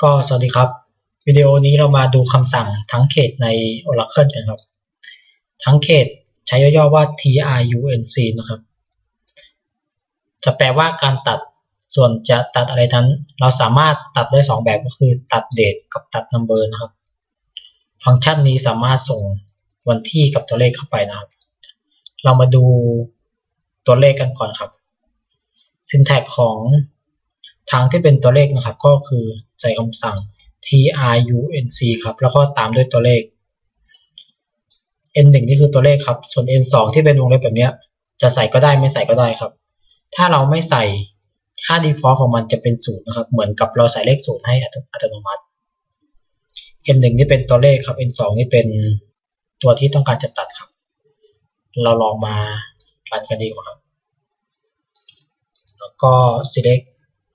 ก็สวัสดีครับวิดีโอนี้เรามาดูคำสั่งทั้งเขตใน Oracle กันครับทั้งเขตใช้ย่อๆว่า trunc นะครับจะแปลว่าการตัดส่วนจะตัดอะไรนั้นเราสามารถตัดได้2แบบก็คือตัด date กับตัด number นะครับฟังก์ชันนี้สามารถส่งวันที่กับตัวเลขเข้าไปนะครับเรามาดูตัวเลขกันก่อนครับ syntax ของทางที่เป็นตัวเลขนะครับก็คือใช้คำสั่ง trunc ครับแล้วก็ตามด้วยตัวเลข n1 นี่คือตัวเลขครับส่วน n2 ที่เป็นวงเล็บแบบนี้จะใส่ก็ได้ไม่ใส่ก็ได้ครับถ้าเราไม่ใส่ค่า default ของมันจะเป็น0นะครับเหมือนกับเราใส่เลข0ให้อัตโนมัติ n1 นี่เป็นตัวเลขครับ n2 นี่เป็นตัวที่ต้องการจะตัดครับเราลองมารันกันดีกว่าครับแล้วก็ select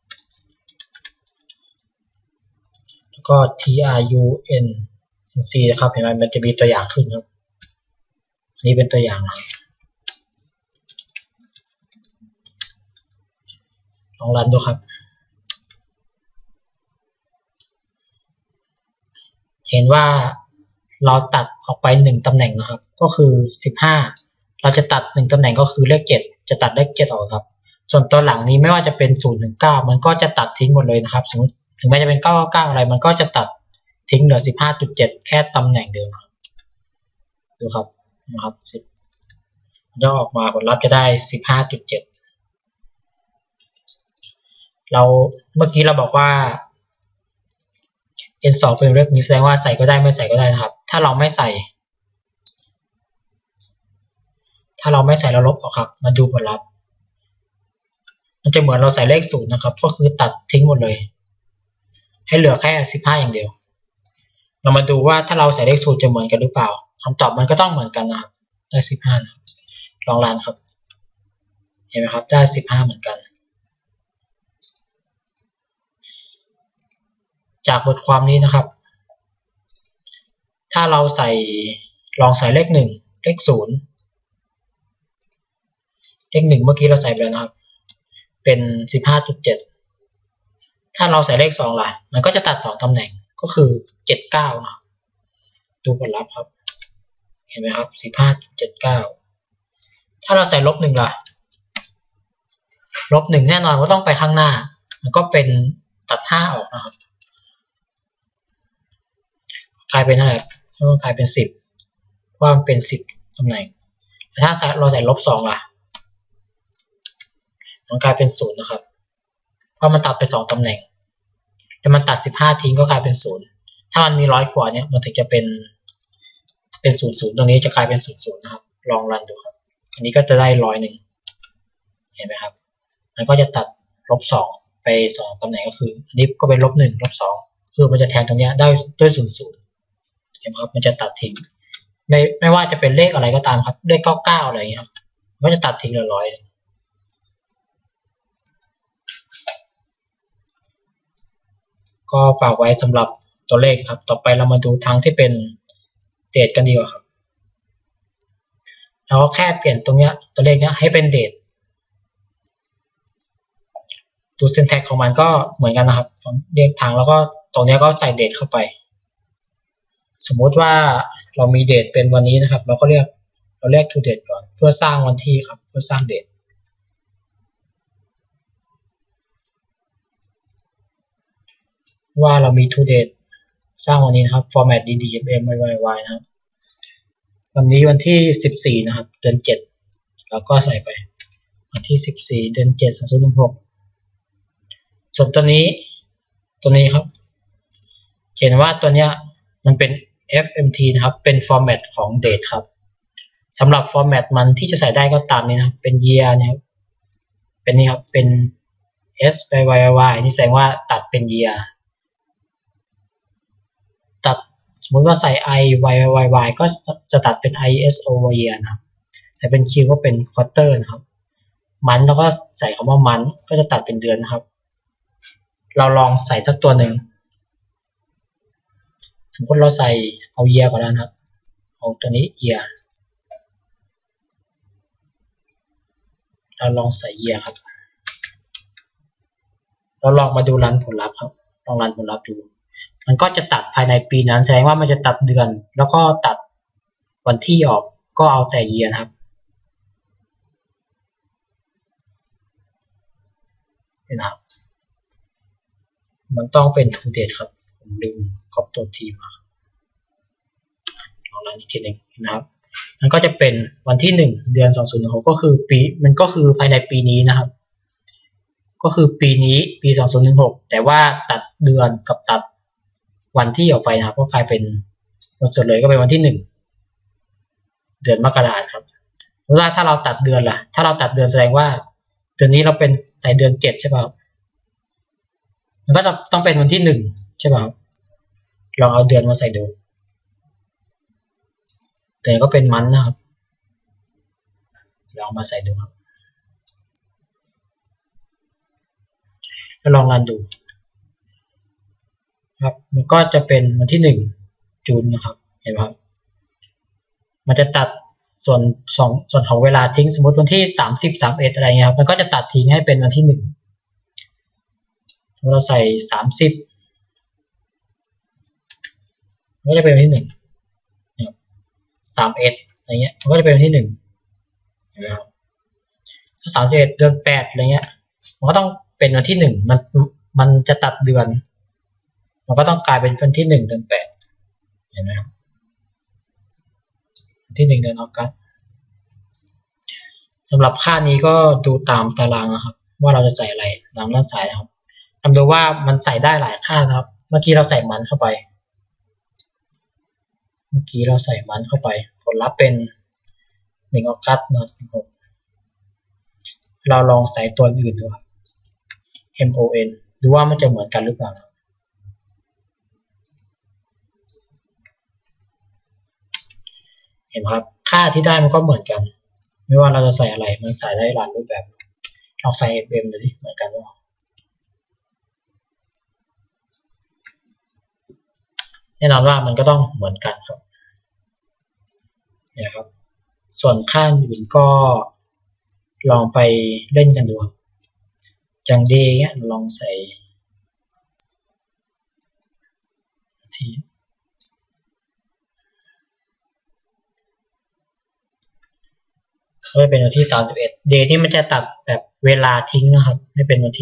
แล้วก็ trunc นะครับเห็นไหมมันจะมีตัวอย่างขึ้นครับอันนี้เป็นตัวอย่างนะครับลองรันดูครับเห็นว่าเราตัดออกไป1ตำแหน่งนะครับก็คือ15เราจะตัด1ตำแหน่งก็คือเลข7จะตัดเลข7ออกครับส่วนตัวหลังนี้ไม่ว่าจะเป็น0ถึง9มันก็จะตัดทิ้งหมดเลยนะครับถึงแม้จะเป็น999อะไรมันก็จะตัดทิ้งเหลือ 15.7 แค่ตำแหน่งเดียวนะครับดูครับนะครับย่อออกมาผลลัพธ์จะได้ 15.7 เราเมื่อกี้เราบอกว่า n2 เป็นเลขนี้แสดงว่าใส่ก็ได้ไม่ใส่ก็ได้นะครับถ้าเราไม่ใส่เราลบออกครับมาดูผลลัพธ์มันจะเหมือนเราใส่เลข0นะครับก็คือตัดทิ้งหมดเลยให้เหลือแค่15อย่างเดียวเรามาดูว่าถ้าเราใส่เลข0จะเหมือนกันหรือเปล่าคำตอบมันก็ต้องเหมือนกันนะครับได้15นะครับลองรันครับเห็นไหมครับได้15เหมือนกันจากบทความนี้นะครับถ้าเราลองใส่เลข1เลข0เลข1เมื่อกี้เราใส่ไปแล้วนะครับเป็น 15.7 ถ้าเราใส่เลข2ล่ะมันก็จะตัด2ตำแหน่งก็คือ79นะครับดูผลลัพธ์ครับเห็นไหมครับ 15.79 ถ้าเราใส่ลบ1ล่ะลบ1แน่นอนว่าต้องไปข้างหน้ามันก็เป็นตัด5ออกนะครับกลายเป็นเท่าไหร่ต้องกลายเป็น10เพราะมันเป็น10ตำแหน่งแต่ถ้าเราใส่ลบ2ล่ะมันกลายเป็น0นะครับเพราะมันตัดไป2ตำแหน่งแล้วมันตัด15ทิ้งก็กลายเป็น0ถ้ามันมี100กว่าเนี่ยมันถึงจะเป็น00ตรงนี้จะกลายเป็น00นะครับลองรันดูครับอันนี้ก็จะได้100เห็นไหมครับมันก็จะตัดลบ2ไป2ตำแหน่งก็คืออันนี้ก็เป็นลบ1ลบ2คือมันจะแทนตรงนี้ได้ด้วย00เห็นไหมครับมันจะตัดทิ้งไม่ว่าจะเป็นเลขอะไรก็ตามครับเลข99อะไรอย่างเงี้ยครับมันก็จะตัดทิ้งเลย100ก็ฝากไว้สำหรับตัวเลขครับต่อไปเรามาดูทางที่เป็นเดทกันดีกว่าครับเราก็แค่เปลี่ยนตรงเนี้ยตัวเลขเนี้ยให้เป็นเดทตัว syntax ของมันก็เหมือนกันนะครับเรียกทางแล้วก็ตรงนี้ก็ใส่เดทเข้าไปสมมุติว่าเรามีเดทเป็นวันนี้นะครับเราเรียก to date ก่อนเพื่อสร้างวันที่ครับเพื่อสร้างเดทว่าเรามี to date สร้างวันนี้นะครับ format ddmmนะครับวันนี้วันที่14นะครับเดือน7แล้วก็ใส่ไปวันที่14เดือน7 2016ส่วนตัวนี้ครับเห็นว่าตัวเนี้ยมันเป็น fmt นะครับเป็น format ของ date ครับสำหรับ format มันที่จะใส่ได้ก็ตามนี้นะครับเป็น year นะครับเป็นนี่ครับเป็น syy นี่แสดงว่าตัดเป็น yearตัดสมมติว่าใส่ i y ก็จะตัดเป็น iso year นะครับแต่เป็น q ก็เป็น quarter นะครับมันแล้วก็ใส่คำว่ามันก็จะตัดเป็นเดือนนะครับเราลองใส่สักตัวหนึ่งสมมติเราใส่เอา year ก่อนแล้วนะครับเอาตัวนี้ year เราลองใส่ year ครับเราลองมาดูรันผลลัพธ์ครับลองรันผลลัพธ์ดูมันก็จะตัดภายในปีนั้นแสดงว่ามันจะตัดเดือนแล้วก็ตัดวันที่ออกก็เอาแต่ year นะครับนะครับมันต้องเป็น to date ครับผมลืมก๊อปตัวทีมาลองรันอีกทีหนึ่งนะครับมันก็จะเป็นวันที่1เดือน2016ก็คือปีมันก็คือภายในปีนี้นะครับก็คือปีนี้ปี2016แต่ว่าตัดเดือนกับตัดวันที่ออกไปนะครับก็กลายเป็นวันสุดเลยก็เป็นวันที่1เดือนมกราคมครับเวลาถ้าเราตัดเดือนล่ะถ้าเราตัดเดือนแสดงว่าเดือนนี้เราเป็นใส่เดือน7ใช่ป่ะมันก็ต้องเป็นวันที่1ใช่ป่ะลองเอาเดือนมาใส่ดูเดือนก็เป็นมันนะครับลองมาใส่ดูครับแล้วลองรันดูครับมันก็จะเป็นวันที่1จูนนะครับเห็นไหมครับมันจะตัดส่วนของเวลาทิ้งสมมติวันที่30 31อะไรเงี้ยครับมันก็จะตัดทิ้งให้เป็นวันที่1เราใส่30ก็จะเป็นวันที่1นะครับ31อะไรเงี้ยมันก็จะเป็นวันที่1เห็นไหมครับถ้า31เดือน8อะไรเงี้ยมันก็ต้องเป็นวันที่1มันจะตัดเดือนมันก็ต้องกลายเป็นวันที่1เดือน8เห็นไหมครับที่1เดือนออกัสสำหรับค่านี้ก็ดูตามตารางนะครับว่าเราจะใส่อะไรตามด้านซ้ายนะครับทำดูว่ามันใส่ได้หลายค่านะครับเมื่อกี้เราใส่มันเข้าไปผลลัพธ์เป็น1ออกัสนะครับเราลองใส่ตัวอื่นดูครับ MON ดูว่ามันจะเหมือนกันหรือเปล่าเห็นไหมครับค่าที่ได้มันก็เหมือนกันไม่ว่าเราจะใส่อะไรมันใส่ได้หลายรูปแบบลองใส่ FM ดูดิเหมือนกันหรือเปล่าแน่นอนว่ามันก็ต้องเหมือนกันครับเนี่ยครับส่วนค่าอื่นก็ลองไปเล่นกันดูครับจังเดย์เนี่ยลองใส่ที่ก็เป็นวันที่31 day นี่มันจะตัดแบบเวลาทิ้งนะครับให้เป็นวันที่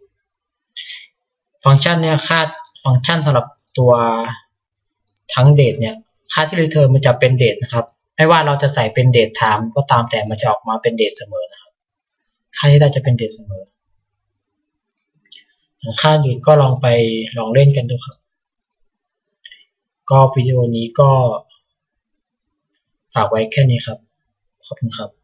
31ฟังก์ชันเนี่ยค่าฟังก์ชันสำหรับตัวทั้งเดทเนี่ยค่าที่รีเทิร์นมันจะเป็นเดทนะครับไม่ว่าเราจะใส่เป็นเดทไทม์ก็ตามแต่มันจะออกมาเป็นเดทเสมอนะครับค่าที่ได้จะเป็นเดทเสมอค่าอื่นก็ลองเล่นกันดูครับก็วิดีโอนี้ก็ฝากไว้แค่นี้ครับขอบคุณครับ